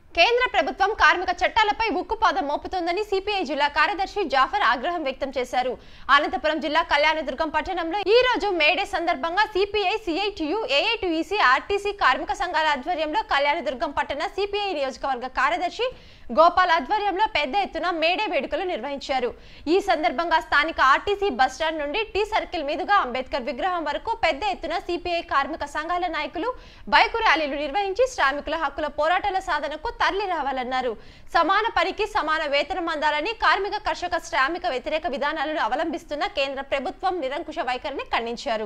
కేంద్ర ప్రభుత్వం కార్మిక చట్టాలపై ఉక్కుపాదం మోపుతోందని సిపిఐ జిల్లా కార్యదర్శి జాఫర్ ఆగ్రహం వ్యక్తం చేశారు. అనంతపురం జిల్లా కళ్యాణదుర్గం పట్టణంలో ఈ రోజు మేడే సందర్భంగా సిపిఐ, సిఐటియు, ఏఐటియుసి, ఆర్టీసీ కార్మిక సంఘాల ఆధ్వర్యంలో కళ్యాణదుర్గం పట్టణ సిపిఐ నియోజకవర్గ కార్యదర్శి గోపాల్ ఆధ్వర్యంలో పెద్ద ఎత్తున మేడే వేడుకలు నిర్వహించారు. ఈ సందర్భంగా స్థానిక ఆర్టీసీ బస్టాండ్ నుండి టీ సర్కిల్ మీదుగా అంబేద్కర్ విగ్రహం వరకు పెద్ద ఎత్తున సిపిఐ కార్మిక సంఘాల నాయకులు బైకు ర్యాలీలు నిర్వహించి శ్రామికుల హక్కుల పోరాటాల సాధనకు తరలి రావాలన్నారు. సమాన పనికి సమాన వేతనం అందాలని, కార్మిక కర్షక శ్రామిక వ్యతిరేక విధానాలను అవలంబిస్తున్న కేంద్ర ప్రభుత్వం నిరంకుశ వైఖరిని ఖండించారు.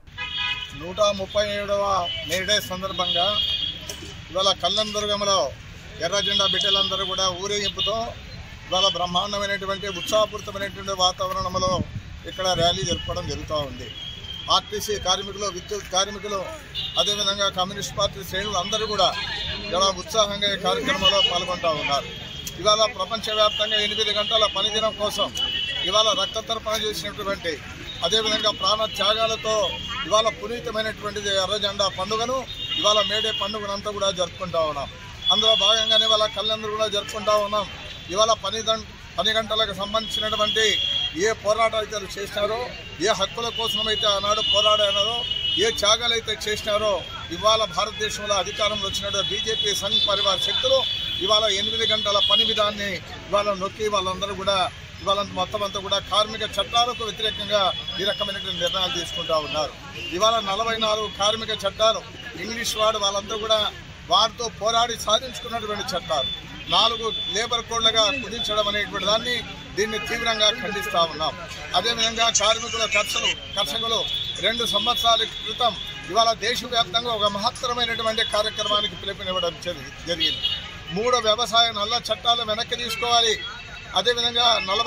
137వ మేడే సందర్భంగా ఇవాళ కళ్యాణదుర్గంలో ఎర్ర జెండా బిడ్డలందరూ కూడా ఊరేగింపుతో ఇవాళ బ్రహ్మాండమైనటువంటి ఉత్సాహపూరితమైనటువంటి వాతావరణంలో ఇక్కడ ర్యాలీ జరుపుకోవడం జరుగుతూ ఉంది. ఆర్టీసీ కార్మికులు, విద్యుత్ కార్మికులు, అదేవిధంగా కమ్యూనిస్ట్ పార్టీ శ్రేణులు అందరూ కూడా చాలా ఉత్సాహంగా ఈ కార్యక్రమంలో పాల్గొంటూ ఉన్నారు. ఇవాళ ప్రపంచవ్యాప్తంగా 8 గంటల పనిదినం కోసం ఇవాళ రక్తతర్పణ చేసినటువంటి, అదేవిధంగా ప్రాణ త్యాగాలతో ఇవాళ పునీతమైనటువంటిది ఎర్ర జెండా పండుగను ఇవాళ మేడే పండుగనంతా కూడా జరుపుకుంటూ ఉన్నాం. అందులో భాగంగానే ఇవాళ కళ్యాణదుర్గం కూడా జరుపుకుంటూ ఉన్నాం. ఇవాళ పని గంటలకు సంబంధించినటువంటి ఏ పోరాటాలు అయితే చేసినారో, ఏ హక్కుల కోసమైతే ఆనాడు పోరాడారో, ఏ త్యాగాలు అయితే చేసినారో, ఇవాళ భారతదేశంలో అధికారంలో వచ్చినట్టు బీజేపీ సంఘ్ పరివార్ శక్తులు ఇవాళ 8 గంటల పని విధాన్ని ఇవాళ నొక్కి వాళ్ళందరూ కూడా ఇవాళ మొత్తం అంతా కూడా కార్మిక చట్టాలకు వ్యతిరేకంగా ఈ రకమైనటువంటి నిర్ణయాలు తీసుకుంటూ ఉన్నారు. ఇవాళ 44 కార్మిక చట్టాలు ఇంగ్లీష్ వాళ్ళందరూ కూడా వారితో పోరాడి సాధించుకున్నటువంటి చట్టాలు 4 లేబర్ కోడ్లుగా కుదించడం అనేటువంటి దీన్ని తీవ్రంగా ఖండిస్తూ ఉన్నాం. అదేవిధంగా కార్మికుల కర్షకులు 2 సంవత్సరాల క్రితం ఇవాళ దేశవ్యాప్తంగా ఒక మహత్తరమైనటువంటి కార్యక్రమానికి పిలుపునివ్వడం జరిగింది. 3 వ్యవసాయ నల్ల చట్టాలు వెనక్కి తీసుకోవాలి, అదేవిధంగా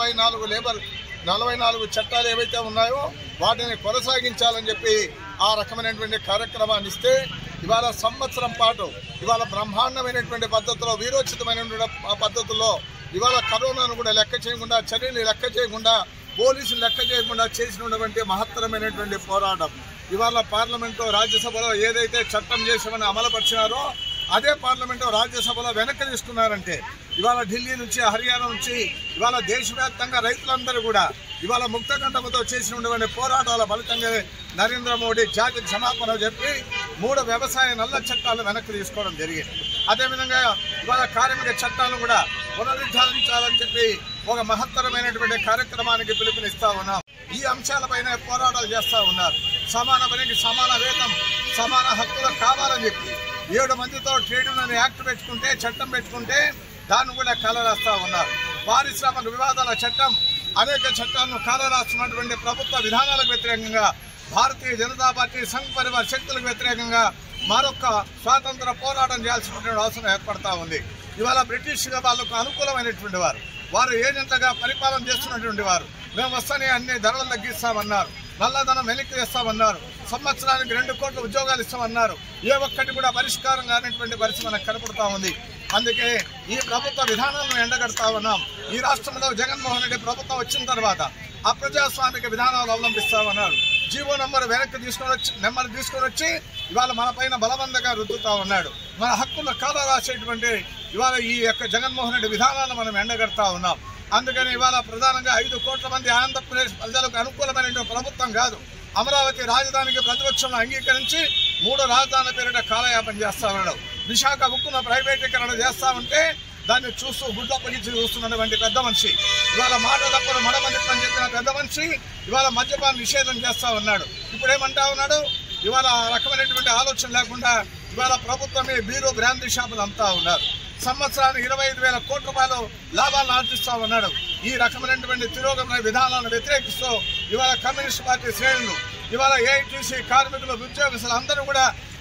44 చట్టాలు ఏవైతే ఉన్నాయో వాటిని కొనసాగించాలని చెప్పి ఆ రకమైనటువంటి కార్యక్రమాన్ని ఇస్తే ఇవాళ సంవత్సరం పాటు ఇవాళ బ్రహ్మాండమైనటువంటి పద్ధతిలో, వీరోచితమైనటువంటి పద్ధతుల్లో ఇవాళ కరోనాను కూడా లెక్క చేయకుండా, చర్యలు లెక్క చేయకుండా, పోలీసులు లెక్క చేయకుండా చేసినటువంటి మహత్తరమైనటువంటి పోరాటం ఇవాళ పార్లమెంటు, రాజ్యసభలో ఏదైతే చట్టం చేసామని అమలుపరిచినారో అదే పార్లమెంటు, రాజ్యసభలో వెనక్కి తీసుకున్నారంటే ఇవాళ ఢిల్లీ నుంచి, హర్యానా నుంచి ఇవాళ దేశవ్యాప్తంగా రైతులందరూ కూడా ఇవాళ ముక్తకంఠంతో చేసినటువంటి పోరాటాల ఫలితంగా నరేంద్ర మోడీ జాతికి క్షమాపణ చెప్పి 3 వ్యవసాయ నల్ల చట్టాలు వెనక్కి తీసుకోవడం జరిగింది. అదేవిధంగా ఇవాళ కార్మిక చట్టాలను కూడా పునరుద్ధరించాలని చెప్పి ఒక మహత్తరమైనటువంటి కార్యక్రమానికి పిలుపునిస్తా ఉన్నాం. ఈ అంశాలపైన పోరాటాలు చేస్తూ ఉన్నారు. సమాన పనికి సమాన వేతనం, సమాన హక్కులు కావాలని చెప్పి 7 మందితో ట్రేడ్ యూనియన్ యాక్ట్ పెట్టుకుంటే, చట్టం పెట్టుకుంటే దాన్ని కూడా కాలరాస్తూ ఉన్నారు. పారిశ్రామిక వివాదాల చట్టం, అనేక చట్టాలను కాలరాస్తున్నటువంటి ప్రభుత్వ విధానాలకు వ్యతిరేకంగా భారతీయ జనతా పార్టీ సంఘ్ పరివార్ శక్తులకు వ్యతిరేకంగా మరొక స్వాతంత్ర పోరాటం చేయాల్సినటువంటి అవసరం ఏర్పడతా ఉంది. ఇవాళ బ్రిటిష్ వాళ్ళకు అనుకూలమైనటువంటి వారు ఏజెంట్లుగా పరిపాలన చేస్తున్నటువంటి వారు, మేము వస్తానే అన్ని ధరలు తగ్గిస్తామన్నారు, నల్లధనం వెనక్కి తెస్తామన్నారు, సంవత్సరానికి 2 కోట్ల ఉద్యోగాలు ఇస్తామన్నారు. ఏ ఒక్కటి కూడా పరిష్కారం కానిటువంటి పరిస్థితి మనకు కనపడుతూ ఉంది. అందుకే ఈ ప్రభుత్వ విధానాలను ఎండగడతా ఉన్నాం. ఈ రాష్ట్రంలో జగన్మోహన్ రెడ్డి ప్రభుత్వం వచ్చిన తర్వాత అప్రజాస్వామిక విధానాలు అవలంబిస్తామన్నారు. జీవో నెంబర్ వెనక్కి తీసుకొని వచ్చి ఇవాళ మన పైన బలవంతంగా రుద్దుతా ఉన్నాడు. మన హక్కుల కాల రాసేటువంటి ఇవాళ ఈ యొక్క జగన్మోహన్ రెడ్డి విధానాలను మనం ఎండగడతా ఉన్నాం. అందుకని ఇవాళ ప్రధానంగా 5 కోట్ల మంది ఆంధ్రప్రదేశ్ ప్రజలకు అనుకూలమైన ప్రభుత్వం కాదు. అమరావతి రాజధానికి ప్రతిపక్షంలో అంగీకరించి 3 రాజధానుల పేరిట కాలయాపన చేస్తా ఉన్నాడు. విశాఖ ఉక్కును ప్రైవేటీకరణ చేస్తామంటే దాన్ని చూస్తూ గుడ్డప్పగించి చూస్తున్నటువంటి పెద్ద మనిషి, ఇవాళ మాట తప్పని మడమనిప్పని చెప్పిన పెద్ద మనిషి ఇవాళ మద్యపాన నిషేధం చేస్తా ఉన్నాడు. ఇప్పుడేమంటా ఉన్నాడు, ఇవాళ రకమైనటువంటి ఆలోచన లేకుండా ఇవాళ ప్రభుత్వమే బీరో బ్రాందీ షాపులు అమ్ముతా ఉన్నారు. సంవత్సరానికి 25,000 కోట్ల రూపాయలు లాభాలను ఆర్జిస్తా ఉన్నాడు. ఈ రకమైనటువంటి తిరోగమన విధానాలను వ్యతిరేకిస్తూ ఇవాళ కమ్యూనిస్ట్ పార్టీ శ్రేణులు, ఇవాళ ఏఐటీసీ కార్మికులు, ఉద్యోగస్తులు అందరూ కూడా